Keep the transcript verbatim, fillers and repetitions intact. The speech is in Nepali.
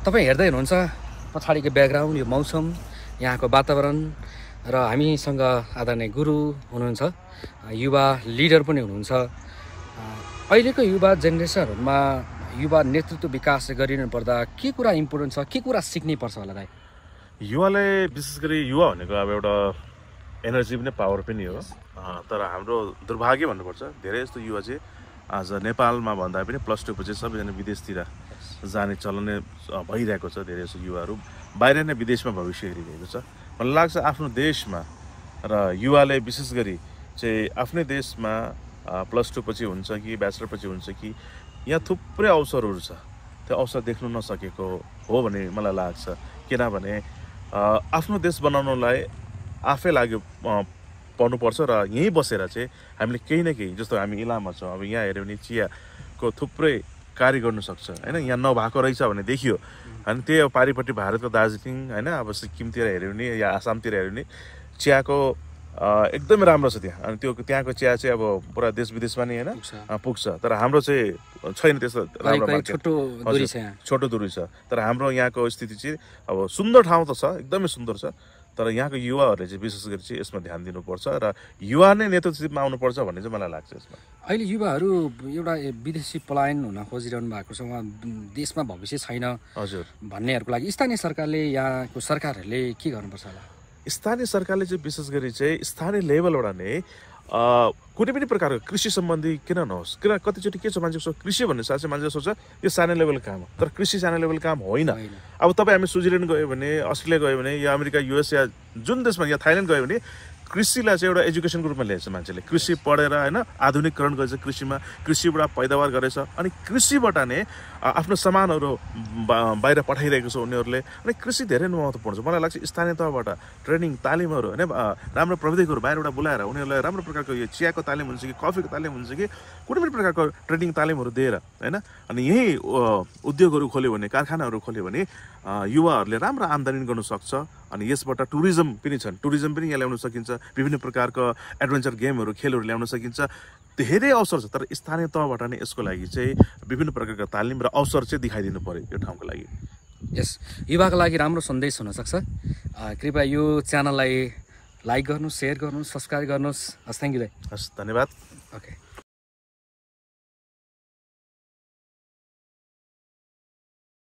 तपाईँ हेर्दै हुनुहुन्छ पछाडिको ब्याकग्राउन्ड, यो मौसम, यहाँको वातावरण र हामीसँग आदरणीय गुरु हुनुहुन्छ, युवा लिडर पनि हुनुहुन्छ। अहिलेको युवा जेनेरेसनहरूमा युवा नेतृत्व विकास गरिनु पर्दा के कुरा इम्पोर्टेन्ट छ, के कुरा सिक्नै पर्छ होला दाइ? युवाले विशेष गरी युवा भनेको अब एउटा एनर्जी पनि पावर पनि हो, तर हाम्रो दुर्भाग्य भन्नुपर्छ धेरै जस्तो युवा चाहिँ आज नेपालमा भन्दा पनि प्लस टू पछि सबैजना विदेशतिर जाने चलन भइरहेको छ। धेरै जस्तो युवाहरू बाहिर नै विदेशमा भविष्य हेरिरहेको छ। मलाई लाग्छ आफ्नो देशमा र युवाले विशेष गरी चाहिँ आफ्नै देशमा प्लस टू पछि हुन्छ कि ब्याचलर पछि हुन्छ कि यहाँ थुप्रै अवसरहरू छ, त्यो अवसर देख्नु नसकेको हो भन्ने मलाई लाग्छ। किनभने आफ्नो देश बनाउनलाई आफै लागि पर्नुपर्छ र यहीँ बसेर चाहिँ हामीले केही न केही, जस्तो हामी इलाममा छौँ, अब यहाँ हेऱ्यो भने चियाको थुप्रै कार्य गर्नु सक्छ होइन, यहाँ नभएको रहेछ भने देखियो। अनि त्यही अब पारिपट्टि भारतको दार्जिलिङ होइन, अब सिक्किमतिर हेऱ्यो भने या आसामतिर हेऱ्यो भने चियाको एकदमै राम्रो छ त्यहाँ। अनि त्यो त्यहाँको चिया चाहिँ अब पुरा देश विदेशमा नै होइन पुग्छ, तर हाम्रो चाहिँ छैन त्यस्तो राम्रो मार्केट, छोटो दूरी छ। तर हाम्रो यहाँको स्थिति चाहिँ अब सुन्दर ठाउँ त छ, एकदमै सुन्दर छ, तर यहाँको युवाहरूले चाहिँ विशेष गरी चाहिँ यसमा ध्यान दिनुपर्छ र युवा नै नेतृत्वमा आउनुपर्छ भन्ने चाहिँ मलाई लाग्छ। यसमा अहिले युवाहरू एउटा विदेशी पलायन हुन खोजिरहनु भएको छ, उहाँ देशमा भविष्य छैन हजुर भन्नेहरूको लागि स्थानीय सरकारले, यहाँको सरकारहरूले के गर्नुपर्छ होला? स्थानीय सरकारले चाहिँ विशेष गरी चाहिँ स्थानीय लेभलबाट नै कुनै पनि प्रकारको कृषि सम्बन्धी किन नहोस्, किन कतिचोटि के छ मान्छेको कृषि भन्ने साथ चाहिँ मान्छेले सोच्छ यो सानो लेभल काम हो, तर कृषि सानो लेभल काम होइन। अब तपाईँ हामी स्विजरल्यान्ड गयो भने, अस्ट्रेलिया गयो भने, या अमेरिका, युएस या जुन देशमा, या थाइल्यान्ड गयो भने कृषिलाई चाहिँ एउटा एजुकेसनको रूपमा ल्याएछ मान्छेले। कृषि पढेर होइन आधुनिकरण गरेछ, कृषिमा कृषिबाट पैदावार गरेछ, अनि कृषिबाट नै आफ्नो सामानहरू बाहिर पठाइरहेको छ उनीहरूले। अनि कृषि धेरै नै महत्त्वपूर्ण छ। मलाई लाग्छ स्थानीय तहबाट ट्रेनिङ तालिमहरू होइन, राम्रो प्रविधिकहरू बाहिरबाट बोलाएर उनीहरूलाई राम्रो प्रकारको यो चियाको तालिम हुन्छ कि कफीको तालिम हुन्छ कि कुनै पनि प्रकारको ट्रेनिङ तालिमहरू दिएर होइन, अनि यही उद्योगहरू खोल्यो भने, कारखानाहरू खोल्यो भने युवाहरूले राम्रो आम्दानी गर्नु सक्छ। अनि यसबाट टुरिज्म पनि छन्, टुरिज्म पनि यहाँ ल्याउन सकिन्छ, विभिन्न प्रकारको एडभेन्चर गेमहरू खेलहरू ल्याउन सकिन्छ, धेरै अवसर छ। तर स्थानीय तहबाट नै यसको लागि चाहिँ विभिन्न प्रकारका तालिम र अवसर चाहिँ देखाइदिनु पर्यो यो ठाउँको लागि। यस युवाको लागि राम्रो सन्देश हुनसक्छ। कृपया यो च्यानललाई लाइक गर्नुहोस्, सेयर गर्नुहोस्, सब्सक्राइब गर्नुहोस्। हस्, थ्याङ्क यू दाइ। हस्, धन्यवाद। ओके।